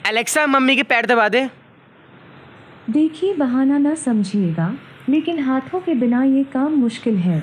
Alexa mummy के पैर दबा दे। देखिए बहाना ना समझिएगा, लेकिन हाथों के बिना ये काम मुश्किल है।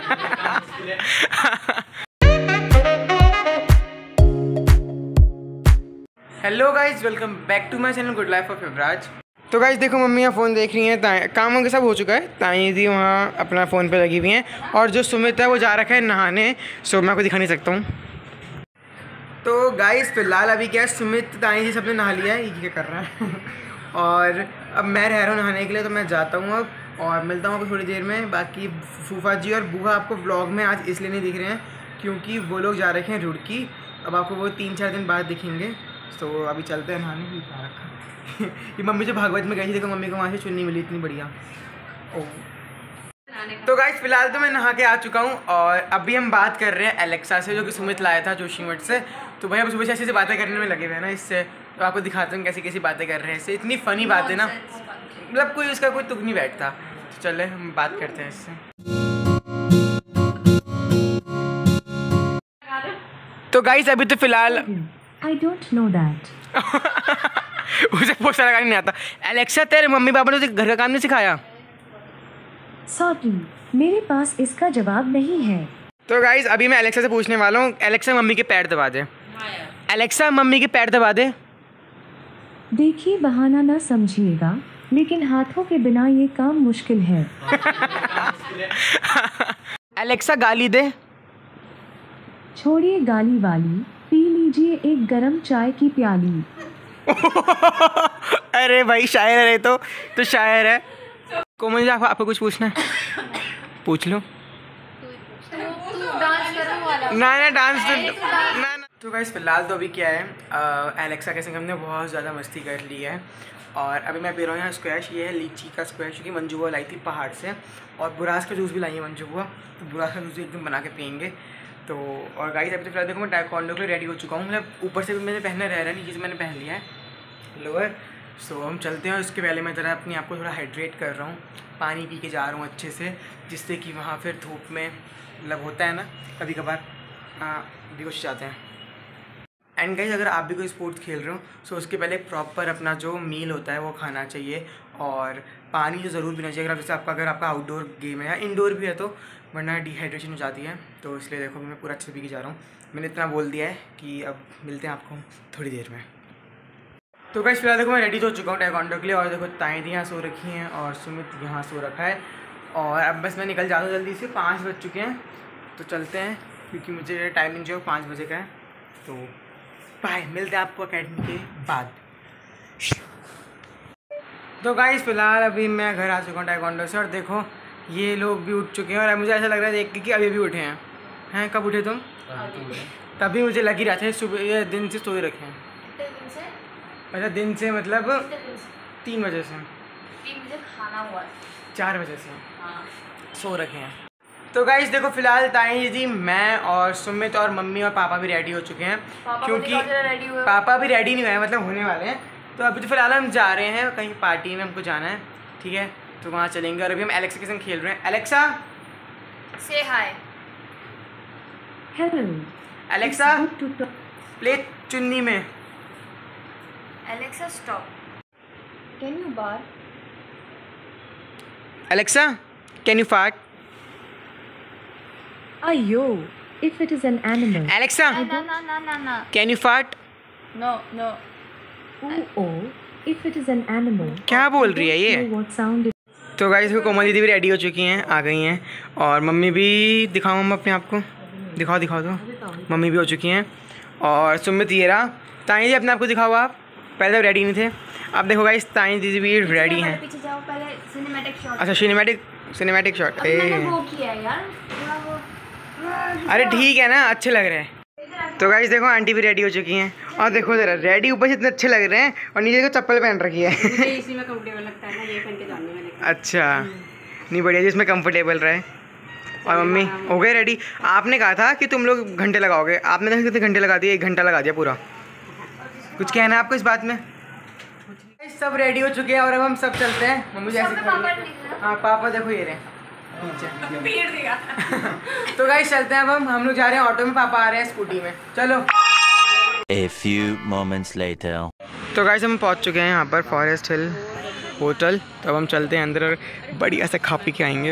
Hello guys, welcome back to my channel good life of Yuvraj. तो गाइज देखो, मम्मी यहाँ फ़ोन देख रही हैं, काम वगैरह सब हो चुका है। ताई दी वहाँ अपना फ़ोन पे लगी हुई हैं और जो सुमित है वो जा रखा है नहाने, सो मैं आपको दिखा नहीं सकता हूँ। तो गाइज फिलहाल अभी क्या है, सुमित ताई जी सबने नहा लिया है, ये क्या कर रहा है और अब मैं रह रहा हूँ नहाने के लिए, तो मैं जाता हूँ अब और मिलता हूँ आपको थोड़ी देर में। बाकी फूफा जी और बुआ आपको व्लॉग में आज इसलिए नहीं दिख रहे हैं क्योंकि वो लोग जा रखे हैं रुड़की। अब आपको वो 3-4 दिन बाद दिखेंगे। तो अभी चलते हैं नहाने की। क्या रखा ये मम्मी जो भागवत में गई थी, देखो मम्मी को वहाँ से चुन्नी मिली इतनी बढ़िया। तो गाइस फिलहाल तो मैं नहा के आ चुका हूँ और अभी हम बात कर रहे हैं एलेक्सा से, जो कि सुमित लाया था जोशीमठ से। तो भाई अब सुबह से ऐसी बातें करने में लगे हुए हैं ना इससे, तो आपको दिखाता हूँ कैसी कैसी बातें कर रहे हैं इससे। इतनी फ़नी बात है ना, मतलब कोई उसका कोई तुक नहीं बैठता। तो चले हम बात करते हैं इससे। तो गाइस अभी तो फिलहाल I don't know that. उसे पोछा लगाने नहीं आता। एलेक्सा तेरे मम्मी पापा ने तुझे घर का काम नहीं सिखाया? Sorry, मेरे पास इसका जवाब नहीं है। तो गाइस अभी मैं एलेक्सा से पूछने वाला हूँ, एलेक्सा मम्मी के पैर दबा दे। एलेक्सा मम्मी के पैर दबा दे। देखिए बहाना ना समझिएगा, लेकिन हाथों के बिना ये काम मुश्किल है। एलेक्सा गाली दे। छोड़िए गाली वाली, पी लीजिए एक गरम चाय की प्याली। अरे भाई शायर है तो शायर है। कोमल जी आपको कुछ पूछना है? पूछ लो। ना डांस ना। तो गाइस फिलहाल तो अभी क्या है, एलेक्सा के संग हमने बहुत ज़्यादा मस्ती कर ली है और अभी मैं पी रहा हूँ यहाँ स्क्वैश। ये है लीची का स्क्वैश, क्योंकि मंजू बुआ लाई थी पहाड़ से, और बुरास का जूस भी लाई है मंजू बुआ, तो बुरास का जूस एकदम बना के पियेंगे। तो और गाइस अभी तो फिलहाल देखो मैं टाइकोंडो के लिए रेडी हो चुका हूँ, मतलब ऊपर से भी मैंने पहनना रह रहा है, नीचे से मैंने पहन लिया है लोअर। सो हम चलते हैं। उसके पहले मैं ज़रा अपने आप को थोड़ा हाइड्रेट कर रहा हूँ, पानी पी के जा रहा हूँ अच्छे से, जिससे कि वहाँ फिर धूप में मतलब होता है ना कभी कभार बेहोश जाते हैं। एंड गाइस अगर आप भी कोई स्पोर्ट्स खेल रहे हो सो उसके पहले प्रॉपर अपना जो मील होता है वो खाना चाहिए, और पानी जो ज़रूर पीना चाहिए। अगर आपका आउटडोर गेम है या इंडोर भी है तो, वरना डिहाइड्रेशन हो जाती है। तो इसलिए देखो मैं पूरा अच्छे से पी के जा रहा हूँ। मैंने इतना बोल दिया है कि अब मिलते हैं आपको थोड़ी देर में। तो गाइस फिलहाल देखो मैं रेडी हो चुका हूँ टाइकोंडो के लिए, और देखो ताई दी यहाँ सो रखी हैं और सुमित यहाँ सो रखा है, और अब बस मैं निकल जाता हूँ जल्दी से। 5 बज चुके हैं तो चलते हैं, क्योंकि मुझे टाइमिंग जो है 5 बजे का है। तो बाय, मिलते हैं आपको अकेडमी के बाद। तो गाइस फिलहाल अभी मैं घर आ चुका हूँ टाइकोंडो से, और देखो ये लोग भी उठ चुके हैं, और मुझे ऐसा लग रहा है देख के कि अभी भी उठे हैं। कब उठे तुम? तभी मुझे लग ही रहा था सुबह ये दिन से सोए रखे हैं। अच्छा दिन से मतलब 3 बजे से। 3 बजे खाना हुआ है, 4 बजे से सो रखे हैं। तो गाइस देखो फिलहाल ताई जी, मैं और सुमित और मम्मी और पापा भी रेडी हो चुके हैं, क्योंकि पापा भी रेडी नहीं हुए, मतलब होने वाले हैं। तो अभी तो फिलहाल हम जा रहे हैं कहीं पार्टी में, हमको जाना है, ठीक है, तो वहाँ चलेंगे। और अभी हम एलेक्सा के संग खेल रहे हैं। एलेक्सा से हाय। हेलो एलेक्सा प्ले चुन्नी में। Alexa stop, can you bark? Alexa can you fart? Ayo, if it is an animal. Alexa ना can you fart? No Oh, if it is an animal. क्या बोल रही है ये? What sound? तो guys देखो कोमल दीदी भी रेडी हो चुकी हैं, आ गई हैं, और मम्मी भी दिखाओ, हम अपने आप को दिखाओ तो मम्मी भी हो चुकी हैं, और सुमित ये रहा। ताई जी अपने आप को दिखाओ आप, पहले तो रेडी नहीं थे, अब देखो गाइस ताई दीदी भी रेडी हैं। पीछे जाओ, पहले सिनेमैटिक शॉट। अच्छा सिनेमैटिक शॉट। मैंने वो किया है यार, अरे ठीक है ना, अच्छे लग रहे हैं। तो गाइस देखो आंटी भी रेडी हो चुकी हैं, और देखो ज़रा रेडी ऊपर से इतने अच्छे लग रहे हैं, और नीचे देखो चप्पल पहन रखी है। इसी में कंफर्टेबल लगता है ना, ये पहन के जाने में। अच्छा नहीं बढ़िया जिसमें कंफर्टेबल रहे। और मम्मी हो गए रेडी? आपने कहा था कि तुम लोग घंटे लगाओगे, आपने देखो कितने घंटे लगा दिए, 1 घंटा लगा दिया पूरा। कुछ कहना है आपको इस बात में? सब रेडी हो चुके हैं और अब हम सब चलते हैं। मम्मी जैसे हाँ पापा देखो ये रहे तो गाइस चलते हैं अब हम लोग जा रहे हैं ऑटो में, पापा आ रहे हैं स्कूटी में। चलो। A few moments later. तो गाइस हम पहुंच चुके हैं यहाँ पर फॉरेस्ट हिल होटल। तो अब हम चलते हैं अंदर और बढ़िया से खा पी के आएंगे।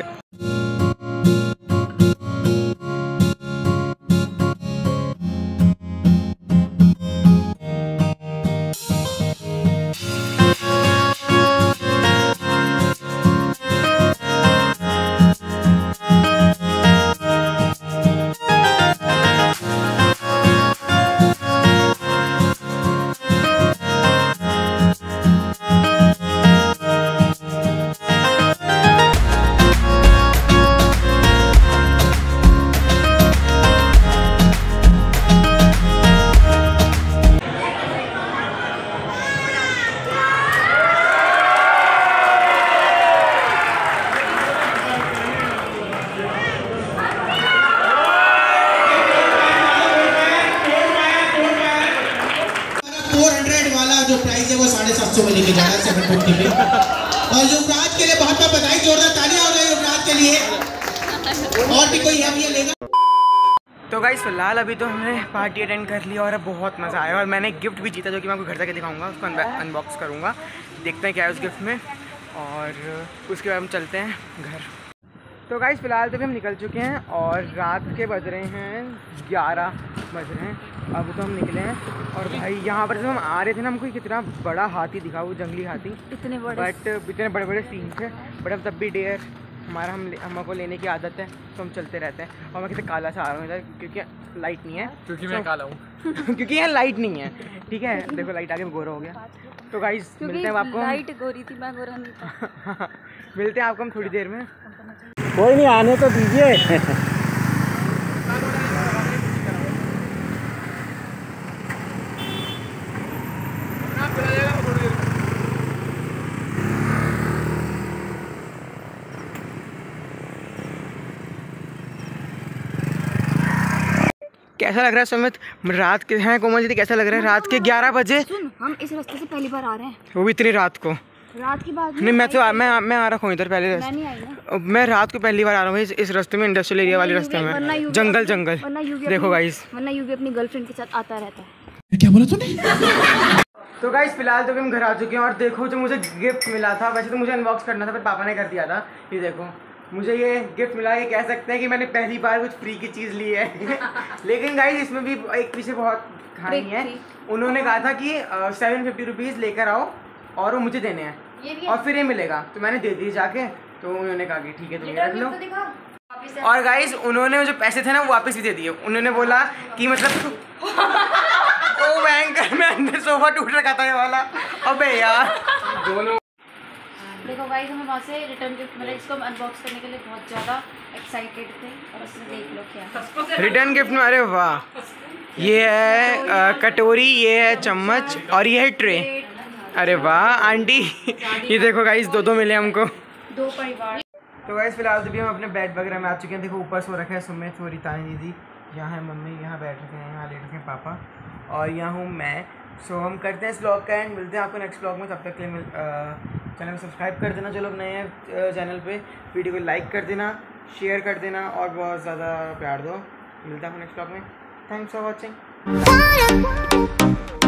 जो प्राइस है वो 750 में लेके जा रहा है 750 पे। और युवराज के लिए बहुत बहुत बधाई, जोरदार तालियां हो रही है युवराज के लिए। और भी कोई हम ये लेगा। तो गाइस फिलहाल अभी तो हमने पार्टी अटेंड कर लिया और अब बहुत मज़ा आया और मैंने एक गिफ्ट भी जीता जो कि मैं आपको घर जाके दिखाऊंगा, उसको अनबॉक्स करूँगा, देखते हैं क्या है उस गिफ्ट में और उसके बाद हम चलते हैं घर। तो गाइस फिलहाल तो भी हम निकल चुके हैं और रात के बज रहे हैं 11 बज रहे हैं। अब तो हम निकले हैं और भाई यहाँ पर जब हम आ रहे थे ना हमको कितना बड़ा हाथी दिखा, वो जंगली हाथी इतने बड़े, बट इतने बड़े बड़े सीन थे। बट अब तब भी डेयर हमारा हमको लेने की आदत है तो हम चलते रहते हैं। और मैं कितने काला सा आ रहा हूँ इधर क्योंकि लाइट नहीं है, क्योंकि मैं काला हूँ क्योंकि यहाँ लाइट नहीं है। ठीक है देखो लाइट आगे गोरा हो गया। तो गाइस मिलते हैं आपको, लाइट गोरी थी मैं गोरा नहीं था। मिलते हैं आपको हम थोड़ी देर में। कोई नहीं, आने तो दीजिए। कैसा लग रहा है सुमित? रात के हैं कोमल दीदी, कैसा लग रहा है रात के 11 बजे? सुन, हम इस रास्ते से पहली बार आ रहे हैं, वो भी इतनी रात को। रात की बात नहीं मैं तो मैं आ रहा हूँ इधर पहले। मैं नहीं आई ना, मैं रात को पहली बार आ रहा हूँ इस रास्ते में, इंडस्ट्रियल एरिया वाले रास्ते में, जंगल जंगल। देखो गाइस, वरना यू भी अपनी गर्लफ्रेंड के साथ आता रहता है। क्या बोला तूने? तो गाइस फिलहाल तो भी हम घर आ चुके हैं और देखो जो मुझे गिफ्ट मिला था, वैसे तो मुझे अनबॉक्स करना था पर पापा ने कर दिया था। ये देखो मुझे ये गिफ्ट मिला, ये कह सकते हैं कि मैंने पहली बार कुछ फ्री की चीज़ ली है। लेकिन गाइस इसमें भी एक पीछे बहुत कहानी है। उन्होंने कहा था कि 750 रुपीज़ लेकर आओ और वो मुझे देने हैं और फिर ये मिलेगा, तो मैंने दे दिए जाके। तो उन्होंने कहा कि ठीक है तुम ये रख लो। और गाइस उन्होंने जो पैसे थे ना वो वापस भी दे दिए। उन्होंने बोला कि मतलब ओ भयंकर, मैं अंदर सोफा टूट रखा था ये वाला। अबे यार दोनों। देखो गाइस हम वहाँ से रिटर्न गिफ्ट मिला, इसको हम अनबॉक्स करने के लिए बहुत ज़्यादा एक्साइटेड थे और उसमें देख लो क्या रिटर्न गिफ्ट में। अरे वाह, ये है कटोरी, ये है चम्मच और ये है ट्रे। अरे वाह आंटी, ये देखो गाइस दो मिले हमको, 2 परिवार। तो गाइस फिलहाल तो भी हम अपने बेड वगैरह में आ चुके हैं। देखो ऊपर सो रखे हैं सुमित, वो रितानी दीदी, यहाँ है मम्मी, यहाँ बैठ रखे हैं, यहाँ लेट रखे हैं पापा और यहाँ हूँ मैं। सो हम करते हैं इस ब्लॉग का एंड, मिलते हैं आपको नेक्स्ट ब्लॉग में। तब तक के लिए चैनल को सब्सक्राइब कर देना जो लोग नए हैं चैनल पे, वीडियो को लाइक कर देना, शेयर कर देना और बहुत ज़्यादा प्यार दो। मिलता है आपको नेक्स्ट ब्लॉग में। Thanks for watching.